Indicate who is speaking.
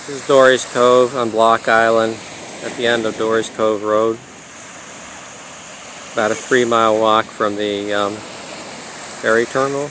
Speaker 1: This is Dorry's Cove on Block Island at the end of Dorry's Cove Road. About a 3-mile walk from the ferry terminal.